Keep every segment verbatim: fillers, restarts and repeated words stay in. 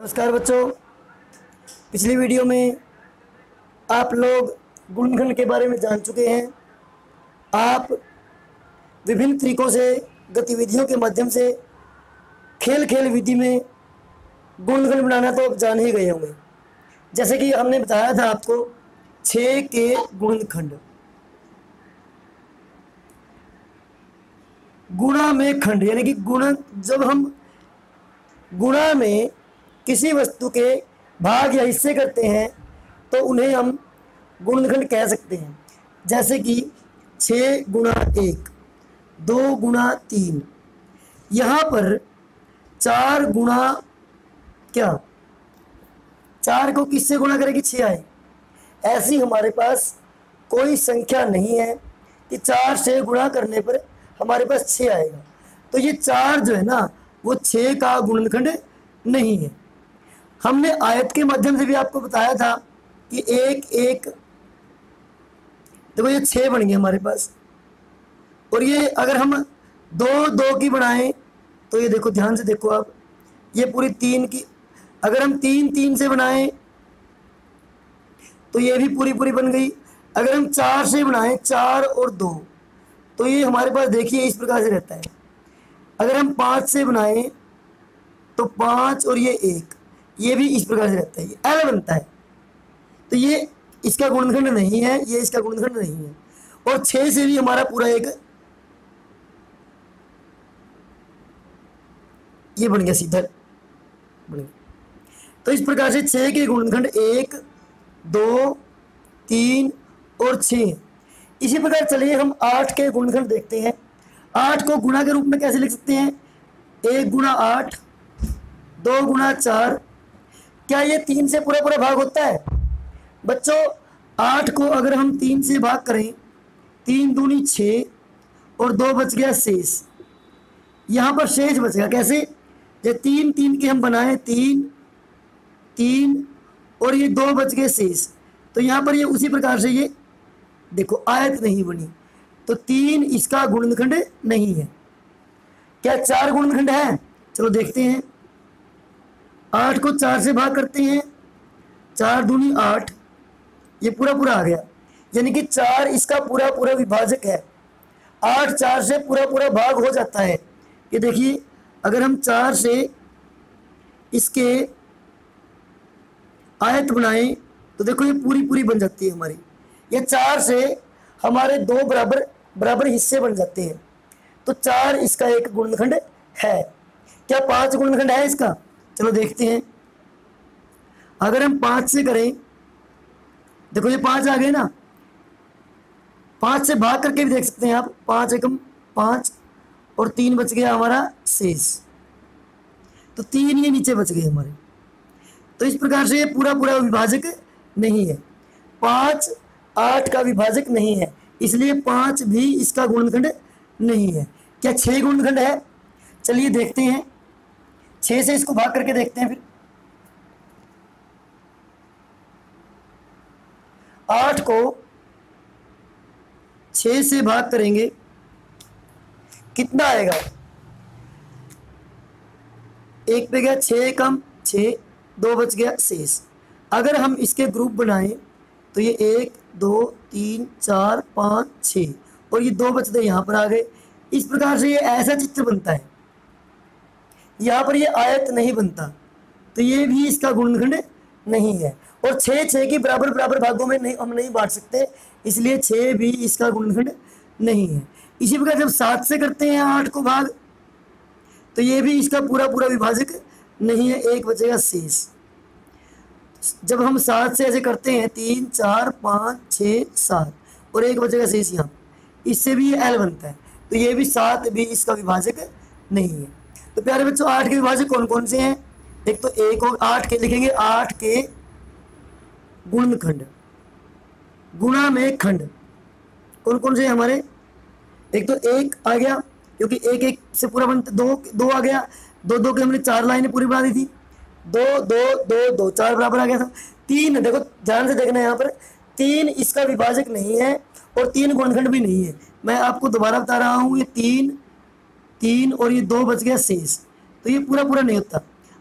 नमस्कार बच्चों, पिछली वीडियो में आप लोग गुणनखंड के बारे में जान चुके हैं। आप विभिन्न तरीकों से गतिविधियों के माध्यम से खेल खेल विधि में गुणनखंड बनाना तो आप जान ही गए होंगे। जैसे कि हमने बताया था आपको छः के गुणनखंड, गुणा में खंड, यानी कि गुण, जब हम गुणा में किसी वस्तु के भाग या हिस्से करते हैं तो उन्हें हम गुणनखंड कह सकते हैं। जैसे कि छः गुणा एक, दो गुणा तीन, यहाँ पर चार गुणा क्या, चार को किससे गुणा करेगी, छः आए। ऐसी हमारे पास कोई संख्या नहीं है कि चार से गुणा करने पर हमारे पास छः आएगा। तो ये चार जो है ना, वो छः का गुणनखंड नहीं है। हमने आयत के माध्यम से भी आपको बताया था कि एक एक, देखो ये छः बन गए हमारे पास, और ये अगर हम दो दो की बनाएं तो ये देखो, ध्यान से देखो आप, ये पूरी तीन की, अगर हम तीन तीन से बनाएं तो ये भी पूरी पूरी बन गई। अगर हम चार से बनाएं, चार और दो, तो ये हमारे पास देखिए इस प्रकार से रहता है। अगर हम पाँच से बनाएं तो पाँच और ये एक, ये भी इस प्रकार से रहता है, ये एल बनता है। तो ये इसका गुणनखंड नहीं है, ये इसका गुणनखंड नहीं है। और छः से भी हमारा पूरा एक ये बन गया, सीधा बन गया। तो इस प्रकार से छः के गुणनखंड एक, दो, तीन और छः। इसी प्रकार चलिए हम आठ के गुणनखंड देखते हैं। आठ को गुणा के रूप में कैसे लिख सकते हैं, एक गुणा आठ, दो गुणा चार। क्या ये तीन से पूरा पूरा भाग होता है बच्चों? आठ को अगर हम तीन से भाग करें, तीन दूनी छः और दो बच गया शेष। यहाँ पर शेष बचेगा कैसे, ये तीन तीन के हम बनाए, तीन तीन और ये दो बच गए शेष। तो यहाँ पर ये उसी प्रकार से ये देखो आयत नहीं बनी, तो तीन इसका गुणनखंड नहीं है। क्या चार गुणनखंड है? चलो देखते हैं। आठ को चार से भाग करते हैं, चार दूनी आठ, ये पूरा पूरा आ गया, यानी कि चार इसका पूरा पूरा विभाजक है। आठ चार से पूरा पूरा भाग हो जाता है। ये देखिए, अगर हम चार से इसके आयत बनाएं तो देखो ये पूरी पूरी बन जाती है हमारी। ये चार से हमारे दो बराबर बराबर हिस्से बन जाते हैं। तो चार इसका एक गुणनखंड है। क्या पांच गुणनखंड है इसका? चलो देखते हैं। अगर हम पांच से करें, देखो ये पांच आ गए ना, पांच से भाग करके भी देख सकते हैं आप। पांच एकम पांच और तीन बच गया हमारा शेष, तो तीन ये नीचे बच गए हमारे। तो इस प्रकार से ये पूरा पूरा विभाजक नहीं है। पांच आठ का विभाजक नहीं है, इसलिए पांच भी इसका गुणनखंड नहीं है। क्या छह गुणनखंड है? चलिए देखते हैं, छह से इसको भाग करके देखते हैं। फिर आठ को छह से भाग करेंगे, कितना आएगा? एक पे गया, छह कम छह, दो बच गया शेष। अगर हम इसके ग्रुप बनाएं तो ये एक दो तीन चार पाँच छः, और ये दो बचते यहाँ पर आ गए। इस प्रकार से ये ऐसा चित्र बनता है। यहाँ पर ये आयत नहीं बनता, तो ये भी इसका गुणनखंड नहीं है। और छः छः की बराबर बराबर भागों में नहीं, हम नहीं बांट सकते, इसलिए छः भी इसका गुणनखंड नहीं है। इसी प्रकार जब सात से करते हैं आठ को भाग, तो ये भी इसका पूरा पूरा विभाजक नहीं है, एक बचेगा शेष। जब हम सात से ऐसे करते हैं, तीन चार पाँच छः सात, और एक बचेगा शेष यहाँ, इससे भी ये एल बनता है। तो ये भी सात भी इसका विभाजक नहीं है। तो प्यारे बच्चों, आठ के विभाजक कौन कौन से हैं? एक तो एक और आठ के लिखेंगे, आठ के गुणनखंड, गुणा में खंड कौन कौन से हैं हमारे? एक तो एक आ गया, क्योंकि एक एक से पूरा बनता, दो दो आ गया, दो दो के हमने चार लाइनें पूरी बना दी थी, दो दो दो दो चार बराबर आ गया था। तीन, देखो ध्यान से देखना, यहाँ पर तीन इसका विभाजक नहीं है और तीन गुणनखंड भी नहीं है। मैं आपको दोबारा बता रहा हूँ, ये तीन तीन और ये दो बच गया शेष, तो ये पूरा पूरा नहीं होता।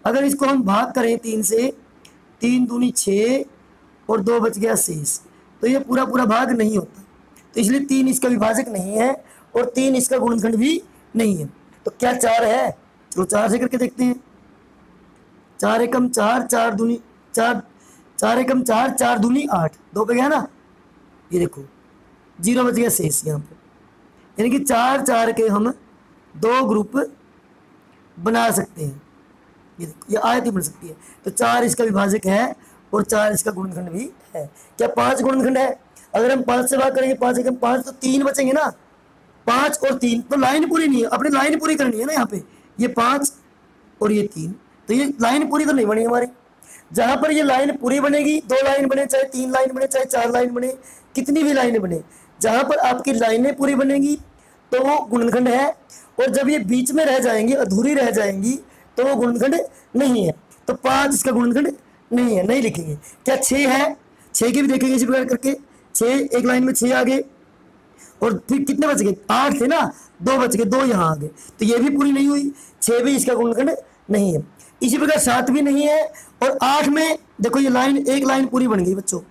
अगर इसको हम भाग करें तीन से, तीन दूनी छः और दो बच गया शेष, तो ये पूरा पूरा भाग नहीं होता, तो इसलिए तीन इसका विभाजक नहीं है और तीन इसका गुणनखंड भी नहीं है। तो क्या चार है? चलो चार से करके देखते हैं। चार एकम चार, चार दूनी चार, चार एकम चार, चार दूनी आठ, दो पे गया ना, ये देखो जीरो बच गया शेष यहाँ पे, यानी कि चार चार के हम दो ग्रुप बना सकते हैं। ये देखो ये आयत ही बन सकती है। तो चार इसका विभाजक है और चार इसका गुणनखंड भी है। क्या पांच गुणनखंड है? अगर हम पांच से भाग करेंगे, पांच एकम पांच, तो तीन बचेंगे ना, पांच और तीन, तो लाइन पूरी नहीं है, अपनी लाइन पूरी करनी है ना। यहाँ पे ये पांच और ये तीन, तो ये लाइन पूरी तो नहीं बनी हमारी। जहां पर ये लाइन पूरी बनेगी, दो लाइन बने, चाहे तीन लाइन बने, चाहे चार लाइन बने, कितनी भी लाइन बने, जहां पर आपकी लाइनें पूरी बनेगी तो वो गुणनखंड है, और जब ये बीच में रह जाएंगी, अधूरी रह जाएंगी, तो वो गुणनखंड नहीं है। तो पांच इसका गुणनखंड नहीं है, नहीं लिखेंगे। क्या छः है? छः के भी देखेंगे इसी प्रकार करके। छः एक लाइन में छः आ गए, और फिर कितने बच गए? आठ थे ना, दो बच गए, दो यहाँ आ गए, तो ये भी पूरी नहीं हुई। छः भी इसका गुणनखंड नहीं है। इसी प्रकार सात भी नहीं है, और आठ में देखो ये लाइन, एक लाइन पूरी बन गई बच्चों,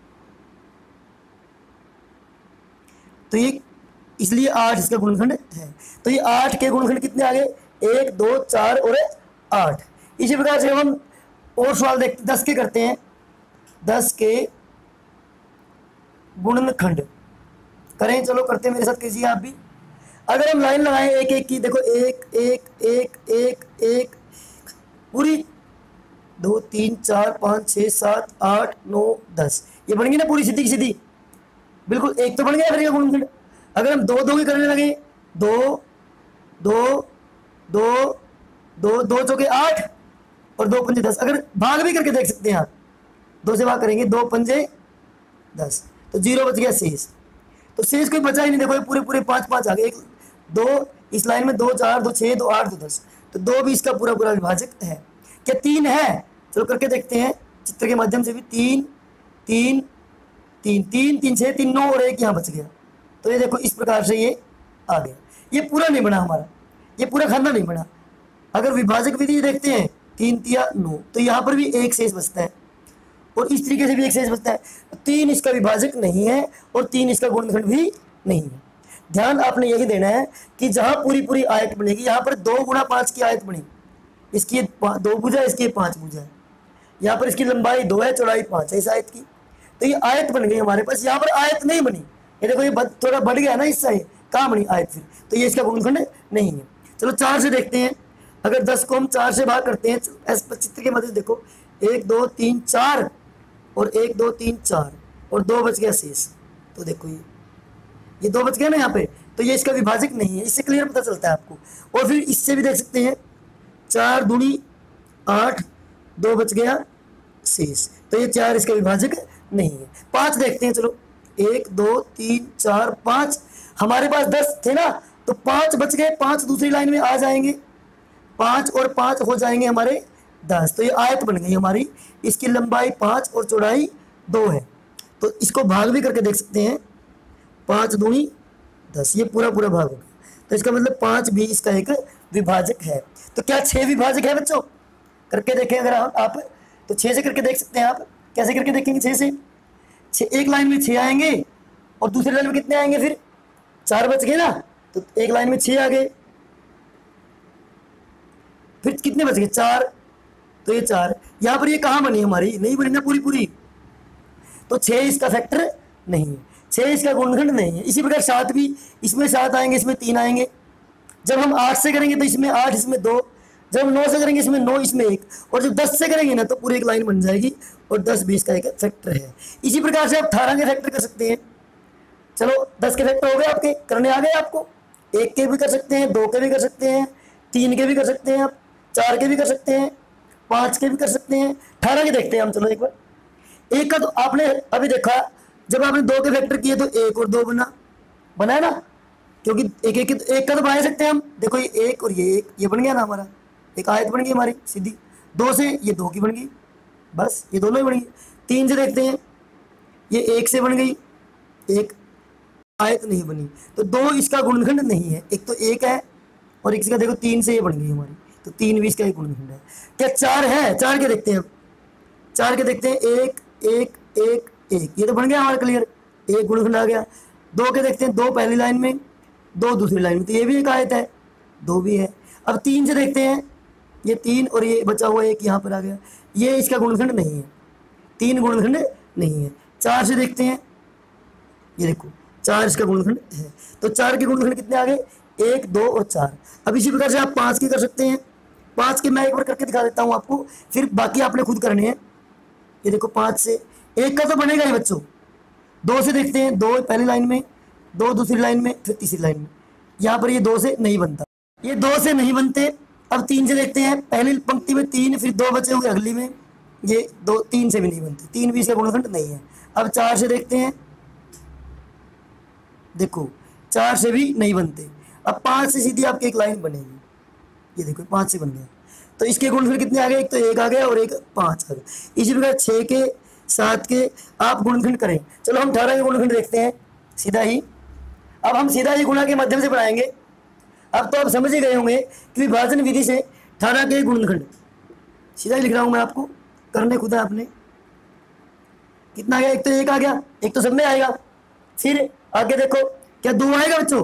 तो ये इसलिए आठ इसका गुणनखंड है। तो ये आठ के गुणनखंड कितने आ गए? एक, दो, चार और आठ। इसी प्रकार से हम और सवाल देखते, दस के करते हैं। दस के गुणनखंड करें, चलो करते हैं, मेरे साथ कीजिए आप भी। अगर हम लाइन लगाएं एक एक की, देखो एक एक एक एक एक पूरी, दो तीन चार पाँच छः सात आठ नौ दस, ये बन गई ना पूरी सीधी की सीधी, बिल्कुल एक तो बन गया फिर गुणनखंड। अगर हम दो दो के करने लगे, दो दो दो दो दो चौके आठ और दो पंजे दस, अगर भाग भी करके देख सकते हैं आप, दो से भाग करेंगे, दो पंजे दस, तो जीरो बच गया शेष। तो शेष कोई बचा ही नहीं, देखो ये पूरे पूरे पाँच पाँच आ गए, एक दो इस लाइन में, दो चार, दो छः, दो आठ, दो दस, तो दो भी इसका पूरा पूरा विभाजक है। क्या तीन है? चलो करके देखते हैं चित्र के माध्यम से भी। तीन तीन तीन तीन तीन छः, तीन नौ और एक यहाँ बच गया, तो ये देखो इस प्रकार से ये आ गया। ये पूरा नहीं बना हमारा, ये पूरा खाना नहीं बना। अगर विभाजक विधि देखते हैं, तीन तिया नौ, तो यहाँ पर भी एक शेष बचता है और इस तरीके से भी एक शेष बचता है। तीन इसका विभाजक नहीं है और तीन इसका गुणनखंड भी नहीं है। ध्यान आपने यही देना है कि जहाँ पूरी पूरी आयत बनेगी, यहाँ पर दो गुणा पाँच की आयत बनी, इसकी दो भुजा, इसकी पाँच भुजा है, यहाँ पर इसकी लंबाई दो है, चौड़ाई पाँच है इस आयत की, तो ये आयत बन गई हमारे पास। यहाँ पर आयत नहीं बनी, ये देखो ये थोड़ा बढ़ गया ना इससे, कहाँ बनी आयत फिर, तो ये इसका गुणनखंड नहीं है। चलो चार से देखते हैं। अगर दस को हम चार से भाग करते हैं, चित्र के मध्य देखो, एक दो तीन चार और एक दो तीन चार और दो बच गया शेष, तो देखो ये ये दो बच गया ना यहाँ पे, तो ये इसका विभाजक नहीं है, इससे क्लियर पता चलता है आपको। और फिर इससे भी देख सकते हैं, चार दूनी आठ, दो बच गया शेष, तो ये चार इसका विभाजक नहीं है। पाँच देखते हैं, चलो एक दो तीन चार पाँच, हमारे पास दस थे ना, तो पाँच बच गए, पाँच दूसरी लाइन में आ जाएंगे, पाँच और पाँच हो जाएंगे हमारे दस, तो ये आयत बन गई हमारी। इसकी लंबाई पाँच और चौड़ाई दो है, तो इसको भाग भी करके देख सकते हैं, पाँच दूनी दस, ये पूरा पूरा भाग हो गया, तो इसका मतलब पाँच भी इसका एक विभाजक है। तो क्या छः विभाजक है बच्चों? करके देखें अगर आप, तो छः से करके देख सकते हैं आप। कैसे करके देखेंगे? छः से, छः एक लाइन में छः आएंगे और दूसरी लाइन में कितने आएंगे? फिर चार बच गए ना, तो एक लाइन में छः आ गए, फिर कितने बच गए? चार, तो ये चार, यहाँ पर ये कहाँ बनी हमारी? नहीं बनी ना पूरी पूरी, तो छः इसका फैक्टर नहीं है, छः इसका गुणनखंड नहीं है। इसी प्रकार सात भी, इसमें सात आएंगे, इसमें तीन आएंगे। जब हम आठ से करेंगे तो इसमें आठ, इसमें दो, जब हम नौ से करेंगे इसमें नौ, इसमें एक, और जब दस से करेंगे ना तो पूरी एक लाइन बन जाएगी, और दस बीस का एक फैक्टर है। इसी प्रकार से आप अठारह के फैक्टर कर सकते हैं। चलो दस के फैक्टर हो गए आपके, करने आ गए आपको। एक के भी कर सकते हैं, दो के भी कर सकते हैं, तीन के भी कर सकते हैं, आप चार के भी कर सकते हैं, पाँच के भी कर सकते हैं, अठारह के देखते हैं हम। चलो एक बार एक का तो आपने अभी देखा, जब आपने दो के फैक्टर किए तो एक और दो बना बना है ना, क्योंकि एक एक एक का तो बना सकते हैं हम। देखो ये एक और ये एक, ये बन गया ना हमारा, एक आयत बन गई हमारी सीधी। दो से ये दो की बन गई, बस ये दोनों ही बन गई। तीन से देखते हैं, ये एक से बन गई, एक आयत नहीं बनी, तो दो इसका गुणनखंड नहीं है। एक तो एक है और एक इसका देखो तीन से ये बन गई हमारी, तो तीन भी इसका एक गुणनखंड है। क्या चार है? चार के देखते हैं अब, चार के देखते हैं, एक एक एक एक, ये तो बन गया हमारा क्लियर, एक गुणनखंड आ गया। दो के देखते हैं, दो पहली लाइन में, दो दूसरी लाइन में, तो ये भी एक आयत है, दो भी है। अब तीन से देखते हैं, ये तीन और ये बचा हुआ एक यहाँ पर आ गया, ये इसका गुणनखंड नहीं है, तीन गुणनखंड नहीं है। चार से देखते हैं, ये देखो चार इसका गुणनखंड है, तो चार के गुणनखंड कितने आ गए? एक, दो और चार। अब इसी प्रकार से आप पाँच के कर सकते हैं, पाँच के मैं एक बार करके दिखा देता हूँ आपको, फिर बाकी आपने खुद करने हैं। ये देखो पाँच से एक का तो बनेगा ही बच्चों। दो से देखते हैं, दो पहली लाइन में, दो दूसरी लाइन में, फिर तीसरी लाइन में, यहाँ पर ये दो से नहीं बनता, ये दो से नहीं बनते। अब तीन से देखते हैं, पहली पंक्ति में तीन, फिर दो बचे हुए अगली में, ये दो तीन से भी नहीं बनते, तीन भी इसका गुणनखंड नहीं है। अब चार से देखते हैं, देखो चार से भी नहीं बनते। अब पाँच से सीधी आपकी एक लाइन बनेगी, ये देखो पाँच से बन गया, तो इसके गुणनखंड कितने आ गए? एक तो एक आ गया और एक पाँच आ गया। इसी प्रकार छः के, सात के आप गुणनखंड करें। चलो हम अठारह के गुणनखंड देखते हैं सीधा ही। अब हम सीधा ही गुणा के माध्यम से बढ़ाएंगे। अब तो आप समझ ही गए होंगे कि विभाजन विधि से अठारह के गुणनखंड सीधा ही लिख रहा हूँ मैं आपको, करने खुद है आपने। कितना आ गया? एक तो एक आ गया, एक तो सब में आएगा। फिर आगे देखो क्या दो आएगा बच्चों?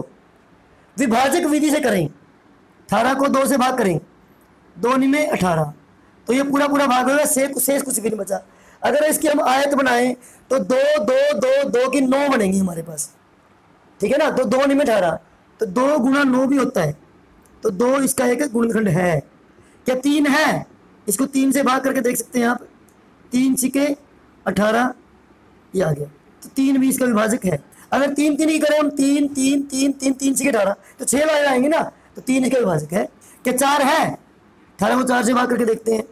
विभाजक विधि से करें, अठारह को दो से भाग करें, दो निमे अठारह, तो ये पूरा पूरा भाग होगा, शेष शेष कुछ भी नहीं बचा। अगर इसकी हम आयत बनाएं तो दो दो दो दो की नौ बनेंगी हमारे पास, ठीक है ना। तो दो निमे अठारह, तो दो गुना नौ भी होता है, तो दो इसका एक गुणनखंड है। क्या तीन है? इसको तीन से भाग करके देख सकते हैं आप, तीन छिके अठारह, ये आ गया, तो तीन भी इसका विभाजक है। अगर तीन तीन ही करें हम, तीन तीन तीन तीन तीन छिके अठारह, तो छः लाइन आएंगे ना, तो तीन इसका विभाजक है। क्या चार है? अठारह को चार से भाग करके देखते हैं,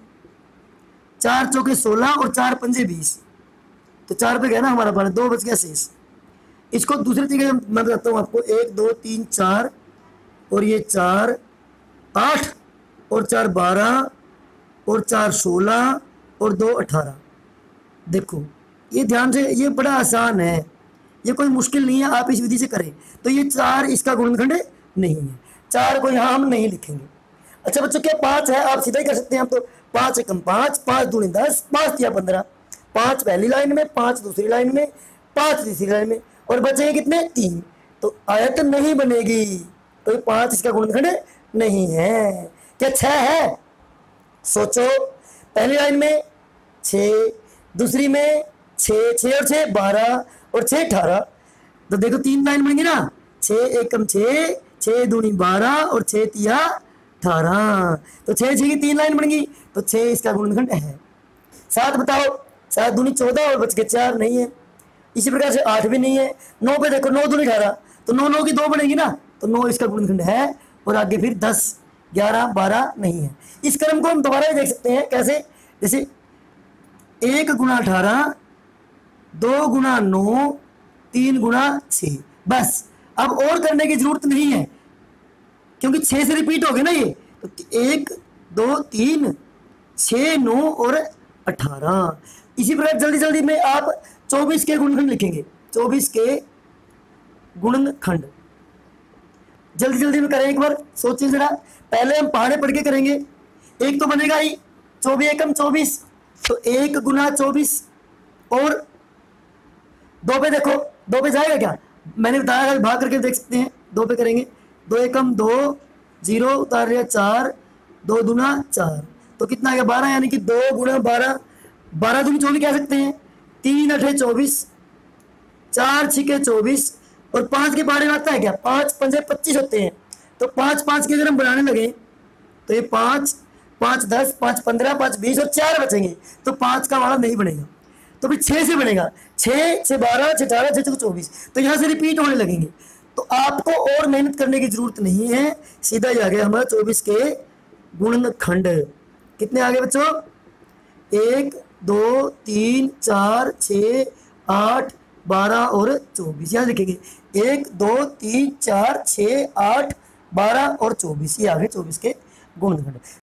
चार चौके सोलह और चार पंजे बीस, तो चार पे गया ना हमारा बारह, दो बच गया शेष। इसको दूसरे तरीके मैं बताता हूँ आपको, एक दो तीन चार और ये चार आठ और चार बारह और चार सोलह और दो अठारह। देखो ये ध्यान से, ये बड़ा आसान है, ये कोई मुश्किल नहीं है, आप इस विधि से करें। तो ये चार इसका गुणनखंड नहीं है, चार को यहाँ हम नहीं लिखेंगे। अच्छा बच्चों क्या पाँच है? आप सीधा ही कर सकते हैं हम, तो पाँच एकम पाँच, पाँच दूनी दस, पाँच दिया पंद्रह, पाँच पहली लाइन में, पाँच दूसरी लाइन में, पाँच तीसरी लाइन में, और बचेंगे कितने? तीन। तो आयत नहीं बनेगी, तो ये पाँच इसका गुणनखंड नहीं है। क्या छः है? सोचो, पहली लाइन में छः, दूसरी में छः, छः और छः बारह और छः अठारह, तो देखो तीन लाइन बनेंगी ना, छः एकम छः, छः दूनी बारह और छः तिया अठारह, तो छः छः की तीन लाइन बनेंगी, तो छः इसका गुणनखंड है। सात बताओ, सात दूनी चौदह और बच के चार, नहीं है। इसी प्रकार से आठ भी नहीं है। नौ पे देखो, नौ दूनी अठारह, तो नौ नौ की दो बनेगी ना, तो नौ इसका गुणनखंड है। और आगे फिर दस, ग्यारह, बारह नहीं है। इस क्रम को हम दोबारा ही देख सकते हैं, कैसे? जैसे एक गुना अठारह, दो गुना नौ, तीन गुना छः, बस। अब और करने की जरूरत नहीं है, क्योंकि छः से रिपीट हो गए ना ये, तो एक दो तीन छः नौ और अठारह। इसी प्रकार जल्दी जल्दी में आप चौबीस के गुणनखंड लिखेंगे, चौबीस के गुणनखंड जल्दी जल्दी में करें। एक बार सोचिए जरा, पहले हम पहाड़े पढ़ के करेंगे। एक तो बनेगा ही, चौबीस एकम चौबीस, तो एक गुना चौबीस, और दो पे देखो, दो पे जाएगा क्या? मैंने बताया भाग करके देख सकते हैं, दो पे करेंगे, दो एकम दो, जीरो उतार लिया चार, दो दूना चार, तो कितना आ गया? बारह, यानी कि दो गुना बारह, बारह दूनी चौबीस कह सकते हैं, तीन अठे चौबीस, चार छिके चौबीस, और पाँच के बारे में आता है क्या? पाँच पंजे पच्चीस होते हैं, तो पाँच पाँच के अगर हम बनाने लगे तो ये पाँच पाँच दस, पाँच पंद्रह, पाँच बीस और चार बचेंगे, तो पाँच का वाला नहीं बनेगा, तो फिर छः से बनेगा, छः छः बारह, छः अठारह, छः छः चौबीस, तो यहाँ से रिपीट होने लगेंगे। तो आपको और मेहनत करने की जरूरत नहीं है, सीधा ही आ गया हमारा चौबीस के गुणनखंड। कितने आ गए बच्चों? एक दो तीन चार छः आठ बारह और चौबीस, यहाँ लिखेंगे एक दो तीन चार छः आठ बारह और चौबीस, ये आ गए चौबीस के गुणनखंड।